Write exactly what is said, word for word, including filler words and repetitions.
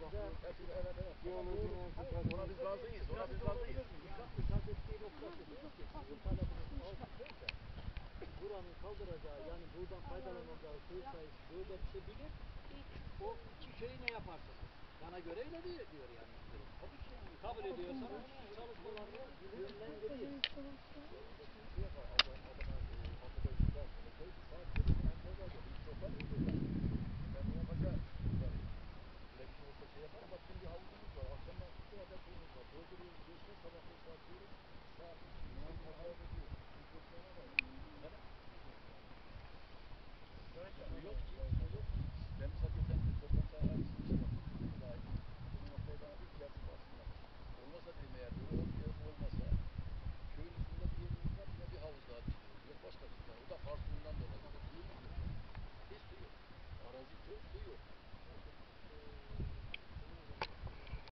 Hepsi evet evet. Ona biz razıyız. Ona biz razıyız. İkaz ettiği noktası diyor ki bu talebinin altındaysa buranın kaldıracağı yani buradan faydalanacağı suyu sayısı şöyle biçebilir. O iki şeyi ne yaparsınız? Bana göre öyle diyor, diyor yani. Tabii ki yani. Kabul ediyorsanız şu çalışmalarını yönlendirir. Ben ne yapacağım? Elektrik olsa şey yaparım. Bak şimdi havuzumuz var. Akşamdan tutmayacak suyumuz var. Dolduruyoruz. Geçme sabah beş saat diyoruz. Saat üç. İnan havaya veriyoruz. Mikrofona var. Yok.